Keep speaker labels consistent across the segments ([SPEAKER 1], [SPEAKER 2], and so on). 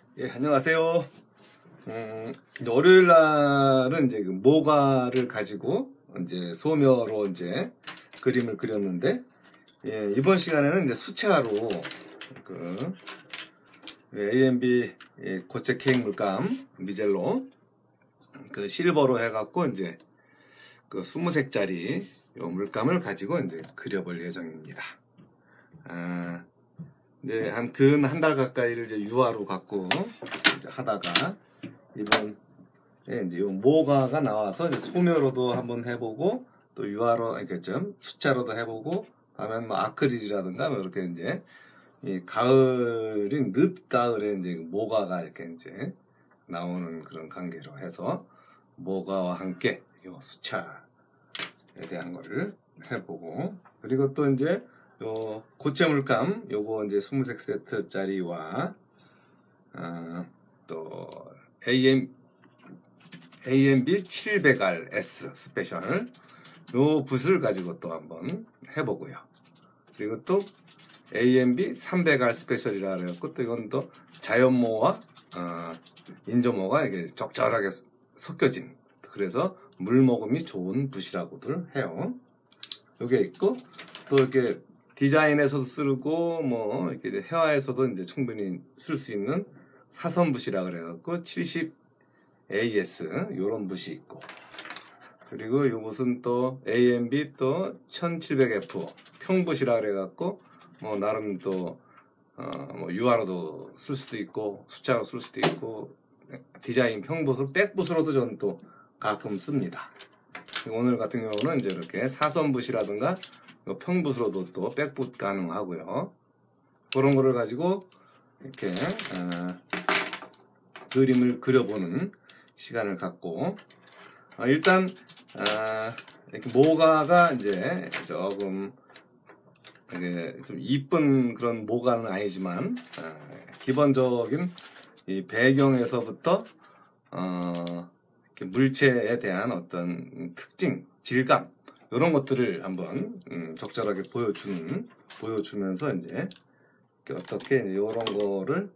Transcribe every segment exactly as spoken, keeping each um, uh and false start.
[SPEAKER 1] 예, 안녕하세요. 음, 이제 월요일 날은 이제 그 모가를 가지고 이제 소묘로 이제 그림을 그렸는데, 예, 이번 시간에는 이제 수채화로 그 에이엠비 예, 고체 케이크 물감 미젤로 그 실버로 해갖고 이제 그 이십 색짜리 요 물감을 가지고 이제 그려볼 예정입니다. 아, 이제 한 근 한 달 가까이를 이제 유화로 갖고 이제 하다가 이번 예, 이제 요 모가가 나와서 이제 소묘로도 한번 해보고 또 유화로 그러니까 좀 수채로도 해보고 하면 뭐 아크릴이라든가 뭐 이렇게 이제 이 가을인 늦 가을에 이제 모가가 이렇게 이제 나오는 그런 관계로 해서 모가와 함께 요 수채에 대한 거를 해보고 그리고 또 이제 요 고체 물감 요거 이제 이십 색 세트짜리와 어, 또 에이엠, 에이엠비 칠백 알 에스 스페셜 요 붓을 가지고 또 한번 해보고요. 그리고 또 에이엠비 삼백 알 스페셜이라 그래갖고 또 이건 또 자연모와 어, 인조모가 이게 적절하게 섞여진 그래서 물먹음이 좋은 붓이라고들 해요. 요게 있고 또 이렇게 디자인에서도 쓰고 뭐 이렇게 회화에서도 이제 충분히 쓸 수 있는 사선붓이라 그래갖고 칠십 에이에스 요런 붓이 있고 그리고 요것은 또 에이엠비 또 천칠백 에프 평붓이라 그래갖고 뭐 나름 또 어 뭐 유화로도 쓸 수도 있고 수채로 쓸 수도 있고 디자인 평붓을 백붓으로도 저는 또 가끔 씁니다. 오늘 같은 경우는 이제 이렇게 사선붓이라든가 평붓으로도 또 백붓 가능하고요. 그런 거를 가지고 이렇게 어, 그림을 그려보는 시간을 갖고 어, 일단 어, 이렇게 모가가 이제 조금 이게 좀 이쁜 그런 모가는 아니지만 어, 기본적인 이 배경에서부터 어, 이렇게 물체에 대한 어떤 특징, 질감 이런 것들을 한번 음, 적절하게 보여주는 보여주면서 이제 어떻게 이런 거를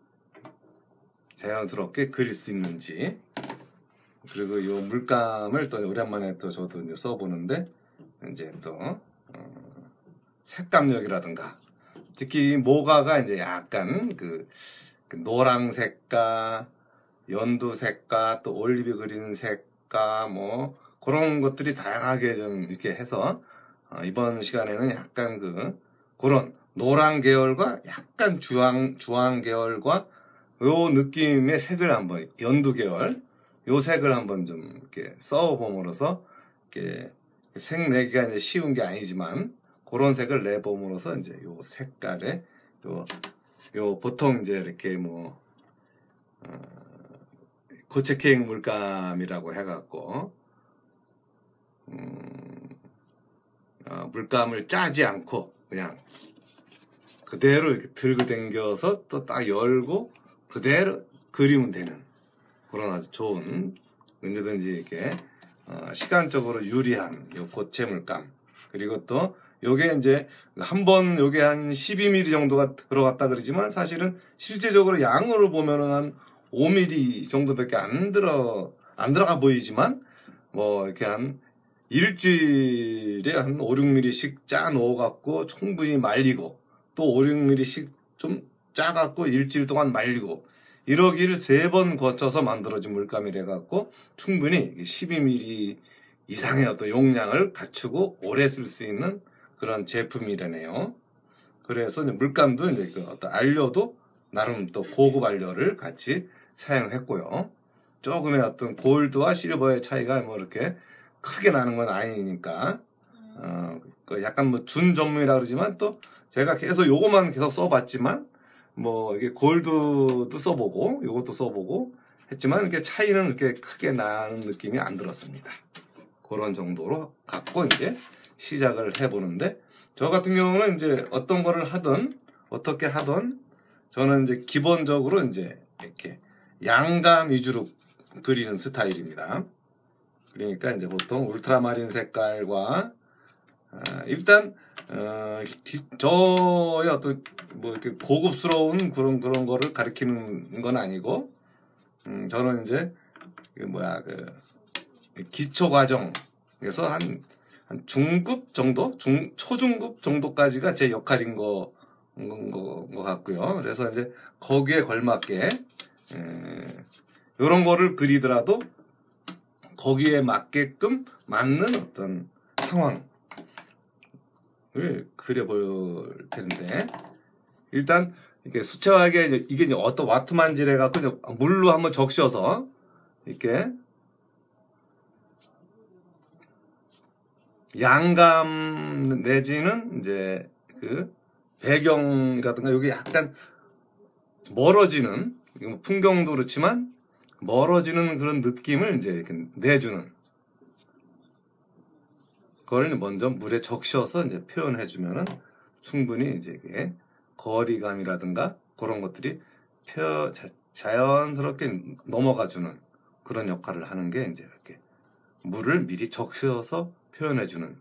[SPEAKER 1] 자연스럽게 그릴 수 있는지 그리고 이 물감을 또 오랜만에 또 저도 이제 써보는데 이제 또 어, 색감력이라든가 특히 모가가 이제 약간 그, 그 노란색과 연두색과 또 올리브 그린 색과 뭐 그런 것들이 다양하게 좀 이렇게 해서 어, 이번 시간에는 약간 그 그런 노란 계열과 약간 주황 주황 계열과 요 느낌의 색을 한번 연두 계열 요 색을 한번 좀 이렇게 써봄으로써 이렇게 색 내기가 이제 쉬운 게 아니지만 그런 색을 내봄으로써 이제 요 색깔에 요, 요 보통 이제 이렇게 뭐 어, 고체 케이크 물감이라고 해갖고 음, 어, 물감을 짜지 않고 그냥 그대로 이렇게 들고 당겨서 또 딱 열고 그대로 그리면 되는 그런 아주 좋은 언제든지 이렇게 어, 시간적으로 유리한 요 고체 물감 그리고 또 요게 이제 한번 요게 한 십이 밀리미터 정도가 들어갔다 그러지만 사실은 실제적으로 양으로 보면은 한 오 밀리미터 정도밖에 안 들어 안 들어가 보이지만 뭐 이렇게 한 일주일에 한 오, 육 밀리미터씩 짜 넣어갖고 충분히 말리고 또 오, 육 밀리미터씩 좀 짜갖고 일주일 동안 말리고 이러기를 세 번 거쳐서 만들어진 물감이래갖고 충분히 십이 밀리미터 이상의 어떤 용량을 갖추고 오래 쓸 수 있는 그런 제품이라네요. 그래서 이제 물감도 이제 그 어떤 안료도 나름 또 고급 안료를 같이 사용했고요. 조금의 어떤 골드와 실버의 차이가 뭐 이렇게 크게 나는 건 아니니까 어, 그 약간 뭐 준전문이라 그러지만 또 제가 계속 요거만 계속 써봤지만 뭐 이게 골드도 써보고 요것도 써보고 했지만 이렇게 차이는 이렇게 크게 나는 느낌이 안 들었습니다. 그런 정도로 갖고 이제 시작을 해보는데 저 같은 경우는 이제 어떤 거를 하든 어떻게 하든 저는 이제 기본적으로 이제 이렇게 양감 위주로 그리는 스타일입니다. 그러니까 이제 보통 울트라마린 색깔과 아, 일단 어, 기, 저의 어떤 뭐 이렇게 고급스러운 그런 그런 거를 가리키는 건 아니고, 음, 저는 이제 그 뭐야 그 기초 과정에서 한, 한 중급 정도, 중 초중급 정도까지가 제 역할인 거, 거, 거 같고요. 그래서 이제 거기에 걸맞게 이런 거를 그리더라도 거기에 맞게끔 맞는 어떤 상황을 그려볼 텐데, 일단 이렇게 수채화하게 이제 이게 이제 어떤 와트만질 해갖고 이제 물로 한번 적셔서 이렇게 양감 내지는 이제 그 배경이라든가 여기 약간 멀어지는, 풍경도 그렇지만 멀어지는 그런 느낌을 이제 이렇게 내주는 그걸 먼저 물에 적셔서 이제 표현해주면은 충분히 이제 이게 거리감이라든가 그런 것들이 표, 자, 자연스럽게 넘어가주는 그런 역할을 하는 게 이제 이렇게 물을 미리 적셔서 표현해주는.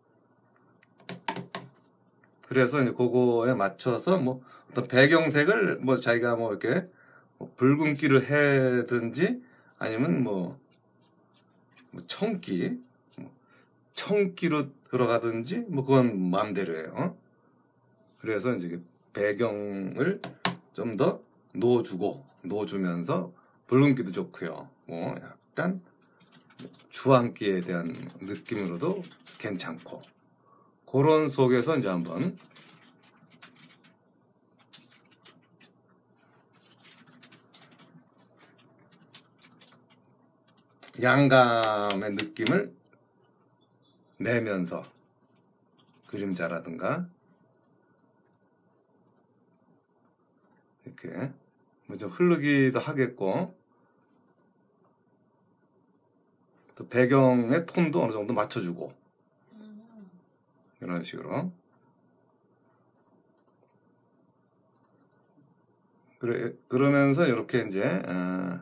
[SPEAKER 1] 그래서 이제 그거에 맞춰서 뭐 어떤 배경색을 뭐 자기가 뭐 이렇게 뭐 붉은기를 해든지 아니면 뭐, 뭐 청기, 뭐 청기로 들어가든지 뭐 그건 마음대로예요. 그래서 이제 배경을 좀 더 넣어주고 넣어주면서 붉은기도 좋고요. 뭐 약간 주황기에 대한 느낌으로도 괜찮고, 그런 속에서 이제 한번 양감의 느낌을 내면서 그림자라든가 이렇게 뭐 좀 흐르기도 하겠고, 또 배경의 톤도 어느 정도 맞춰주고, 이런 식으로. 그래, 그러면서 이렇게 이제 어,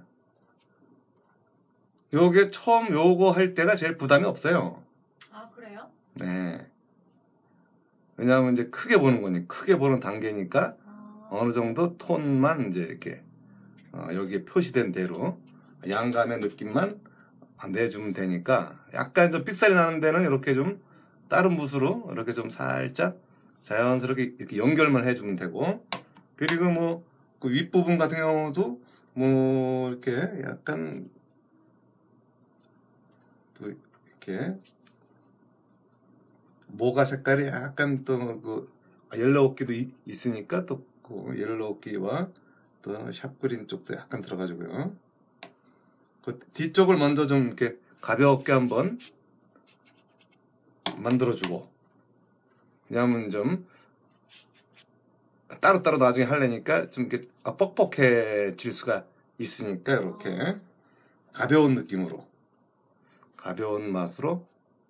[SPEAKER 1] 요게 처음 요거 할 때가 제일 부담이 없어요.
[SPEAKER 2] 아, 그래요?
[SPEAKER 1] 네. 왜냐하면 이제 크게 보는 거니, 크게 보는 단계니까
[SPEAKER 2] 아.
[SPEAKER 1] 어느 정도 톤만 이제 이렇게 어, 여기에 표시된 대로 양감의 느낌만 내주면 되니까, 약간 좀 삑사리 나는 데는 이렇게 좀 다른 붓으로 이렇게 좀 살짝 자연스럽게 이렇게 연결만 해주면 되고, 그리고 뭐 그 윗부분 같은 경우도 뭐 이렇게 약간 또 이렇게 모가 색깔이 약간 또 그 옐로우기도 있으니까 또 그 옐로우기와 또 샵그린 쪽도 약간 들어가지고요. 그 뒤쪽을 먼저 좀 이렇게 가볍게 한번 만들어주고, 왜냐하면 좀 따로따로 나중에 하려니까 좀 이렇게 뻑뻑해질 수가 있으니까 이렇게 가벼운 느낌으로, 가벼운 맛으로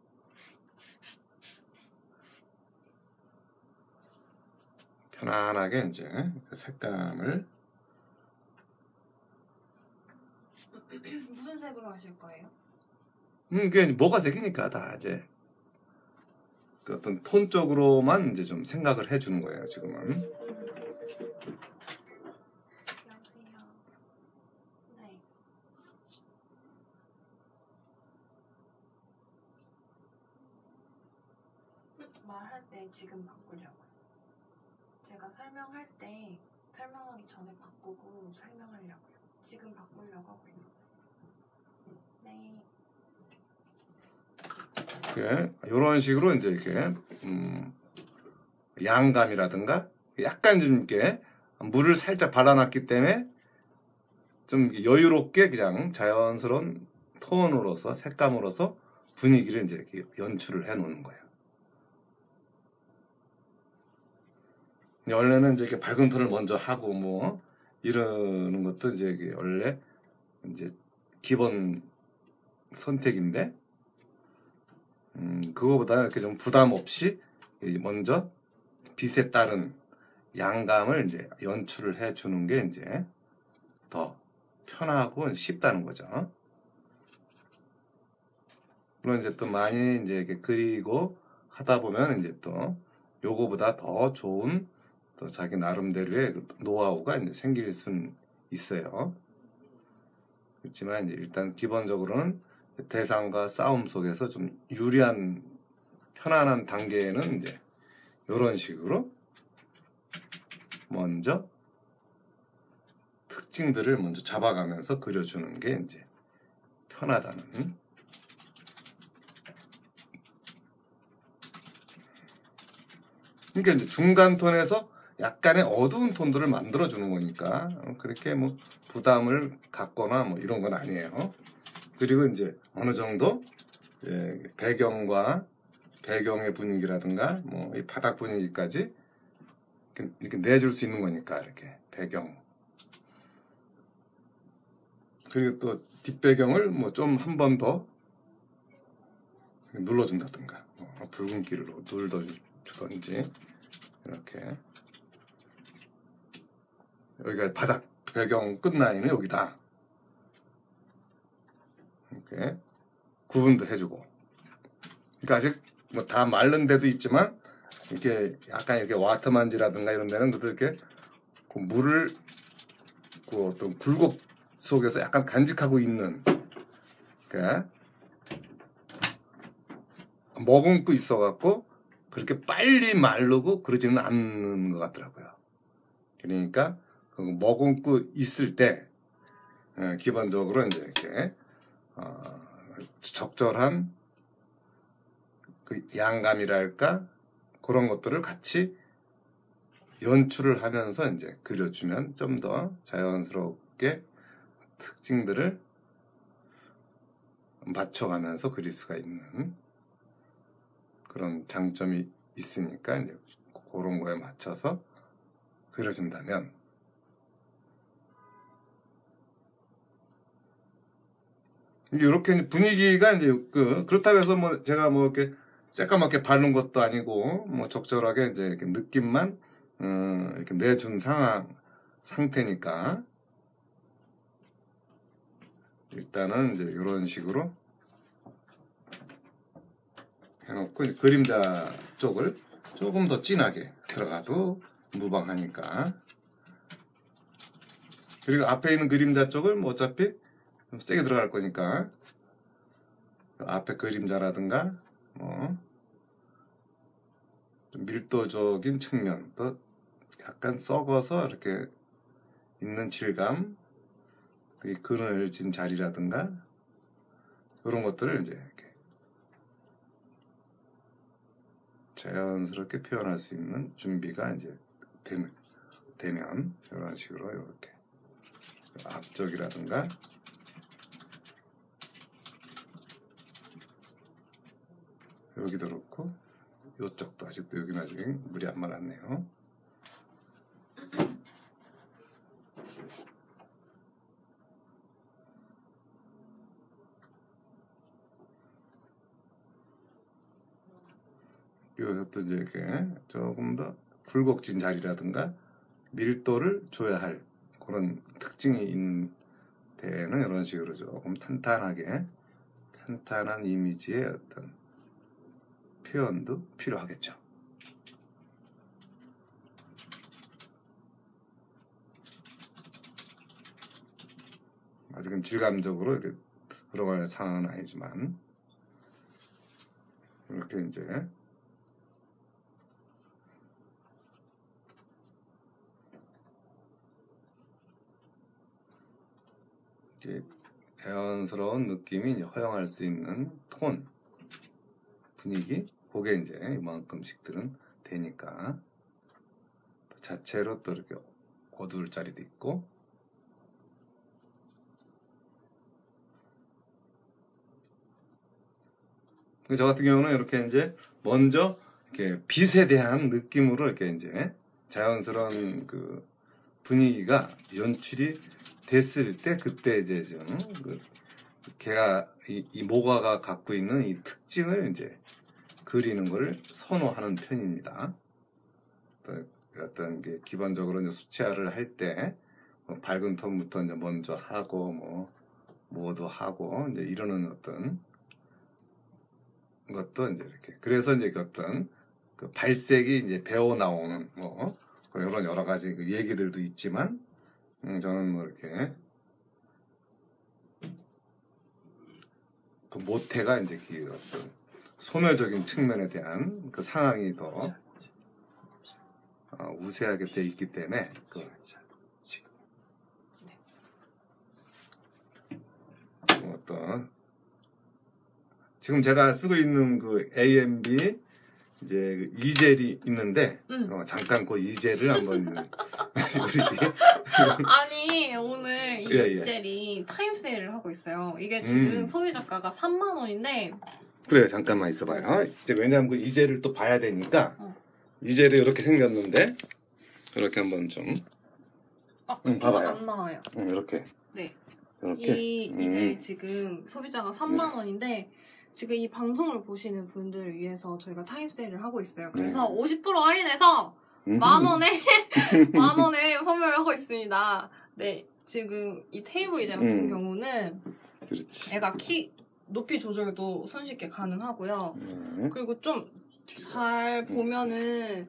[SPEAKER 1] 편안하게 이제 그 색감을.
[SPEAKER 2] 무슨 색으로 하실 거예요?
[SPEAKER 1] 음, 이게 모가색이니까 다 이제 그 어떤 톤 쪽으로만 이제 좀 생각을 해주는 거예요, 지금은.
[SPEAKER 2] 여보세요. 네. 말할 때 지금 바꾸려고요. 제가 설명할 때 설명하기 전에 바꾸고 설명하려고요. 지금 바꾸려고 하고 있었어요. 네.
[SPEAKER 1] 이렇게 이런 식으로 이제 이렇게 음, 양감이라든가 약간 좀 이렇게 물을 살짝 발라놨기 때문에 좀 여유롭게 그냥 자연스러운 톤으로서, 색감으로서 분위기를 이제 이렇게 연출을 해 놓는 거예요. 원래는 이제 이렇게 밝은 톤을 먼저 하고 뭐 이러는 것도 이제 이게 원래 이제 기본 선택인데, 음, 그거보다 이렇게 좀 부담 없이 먼저 빛에 따른 양감을 이제 연출을 해 주는 게 이제 더 편하고 쉽다는 거죠. 물론 이제 또 많이 이제 이렇게 그리고 하다 보면 이제 또 요거보다 더 좋은 또 자기 나름대로의 노하우가 이제 생길 수는 있어요. 그렇지만 이제 일단 기본적으로는 대상과 싸움 속에서 좀 유리한 편안한 단계에는 이제 이런 식으로 먼저 특징들을 먼저 잡아가면서 그려주는 게 이제 편하다는. 그러니까 이제 중간 톤에서 약간의 어두운 톤들을 만들어 주는 거니까 그렇게 뭐 부담을 갖거나 뭐 이런 건 아니에요. 그리고 이제 어느 정도 배경과 배경의 분위기라든가 뭐 이 바닥 분위기까지 이렇게, 이렇게 내줄 수 있는 거니까 이렇게 배경. 그리고 또 뒷배경을 뭐 좀 한 번 더 눌러준다든가 뭐 붉은기로 눌러주던지 이렇게. 여기가 바닥 배경 끝라인은 여기다 이렇게 구분도 해주고. 그러니까 아직 뭐 다 마른 데도 있지만 이렇게 약간 이렇게 와터만지라든가 이런 데는 그래도 이렇게 그 물을 그 어떤 굴곡 속에서 약간 간직하고 있는, 그러니까 머금고 있어갖고 그렇게 빨리 마르고 그러지는 않는 것 같더라고요. 그러니까 그 머금고 있을 때 기본적으로 이제 이렇게 어 적절한 그 양감이랄까 그런 것들을 같이 연출을 하면서 이제 그려주면 좀 더 자연스럽게 특징들을 맞춰가면서 그릴 수가 있는 그런 장점이 있으니까 이제 그런 거에 맞춰서 그려준다면 이렇게 분위기가 이제 그 그렇다고 해서 뭐 제가 뭐 이렇게 새까맣게 바른 것도 아니고 뭐 적절하게 이제 이렇게 느낌만 음 이렇게 내준 상황 상태니까 일단은 이제 이런 식으로 해놓고 이제 그림자 쪽을 조금 더 진하게 들어가도 무방하니까. 그리고 앞에 있는 그림자 쪽을 뭐 어차피 좀 세게 들어갈 거니까 앞에 그림자라든가 뭐 좀 밀도적인 측면, 또 약간 썩어서 이렇게 있는 질감, 이 그늘진 자리라든가 이런 것들을 이제 이렇게 자연스럽게 표현할 수 있는 준비가 이제 되면, 되면 이런 식으로 이렇게 앞쪽이라든가 여기도 그렇고 이쪽도 아직도 여기는 아직 물이 안 말았네요. 여기서 이제 이렇게 조금 더 굴곡진 자리라든가 밀도를 줘야 할 그런 특징이 있는 데에는 이런 식으로 조금 탄탄하게 탄탄한 이미지의 어떤 표현도 필요하겠죠. 아직은 질감적으로 이렇게 들어갈 상황은 아니지만 이렇게 이제 자연스러운 느낌이 허용할 수 있는 톤, 분위기, 그게 이제 이만큼씩들은 되니까 자체로 또 이렇게 어두울 자리도 있고. 저 같은 경우는 이렇게 이제 먼저 이렇게 빛에 대한 느낌으로 이렇게 이제 자연스러운 그 분위기가 연출이 됐을 때 그때 이제 좀 그 걔가 이, 이 모가가 갖고 있는 이 특징을 이제 그리는 걸 선호하는 편입니다. 어떤 게 기본적으로 이제 수채화를 할 때 뭐 밝은 톤부터 이제 먼저 하고 뭐 뭐도 하고 이제 이러는 어떤 것도 이제 이렇게 그래서 이제 어떤 그 발색이 이제 배어 나오는 뭐 그런 여러 가지 그 얘기들도 있지만 음, 저는 뭐 이렇게 그 모태가 이제 그 어떤 소멸적인 측면에 대한 그 상황이 더 어, 우세하게 돼 있기 때문에 그 어떤 지금 제가 쓰고 있는 그 에이엠비 이제 그 이젤이 있는데
[SPEAKER 2] 응.
[SPEAKER 1] 어, 잠깐 그 이젤을 한번 우리
[SPEAKER 2] 아니 오늘 이
[SPEAKER 1] 예, 예.
[SPEAKER 2] 이젤이 타임세일을 하고 있어요. 이게 지금
[SPEAKER 1] 음.
[SPEAKER 2] 소비자가가 삼만 원인데
[SPEAKER 1] 그래요. 잠깐만 있어봐요. 이제 왜냐하면 그 이젤을 또 봐야 되니까
[SPEAKER 2] 어.
[SPEAKER 1] 이젤이 이렇게 생겼는데 이렇게 한번 좀
[SPEAKER 2] 아,
[SPEAKER 1] 응, 봐봐요.
[SPEAKER 2] 안 나와요.
[SPEAKER 1] 응, 이렇게
[SPEAKER 2] 네.
[SPEAKER 1] 이렇게
[SPEAKER 2] 이
[SPEAKER 1] 음.
[SPEAKER 2] 이젤이 지금 소비자가 삼만 원인데 지금 이 방송을 보시는 분들을 위해서 저희가 타임세일을 하고 있어요. 그래서
[SPEAKER 1] 음.
[SPEAKER 2] 오십 퍼센트 할인해서
[SPEAKER 1] 음.
[SPEAKER 2] 만 원에 만 원에 판매를 하고 있습니다. 네, 지금 이 테이블 이제 같은
[SPEAKER 1] 음.
[SPEAKER 2] 경우는
[SPEAKER 1] 그렇지.
[SPEAKER 2] 애가 키 높이 조절도 손쉽게 가능하고요.
[SPEAKER 1] 음.
[SPEAKER 2] 그리고 좀 잘 보면은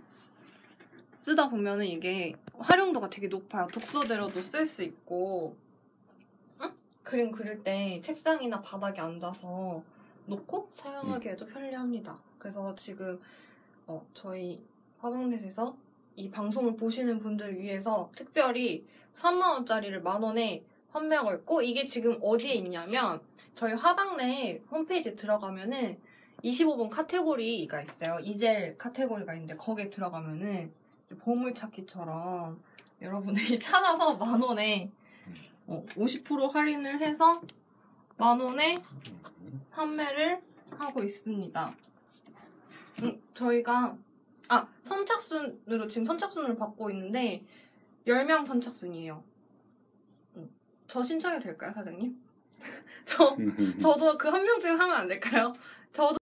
[SPEAKER 2] 쓰다 보면은 이게 활용도가 되게 높아요. 독서대로도 쓸 수 있고, 응? 그림 그릴 때 책상이나 바닥에 앉아서 놓고 사용하기에도 편리합니다. 그래서 지금 어, 저희 화방넷에서 이 방송을 보시는 분들을 위해서 특별히 삼만 원짜리를 만 원에 판매하고 있고, 이게 지금 어디에 있냐면 저희 화방넷 홈페이지에 들어가면은 이십오 번 카테고리가 있어요. 이젤 카테고리가 있는데 거기에 들어가면은 보물찾기처럼 여러분들이 찾아서 만 원에 어, 오십 퍼센트 할인을 해서 만 원에 판매를 하고 있습니다. 음, 저희가 아 선착순으로 지금 선착순으로 받고 있는데 열 명 선착순이에요. 음, 저 신청해도 될까요, 사장님? 저 저도 그 한 명 중에 하면 안 될까요? 저도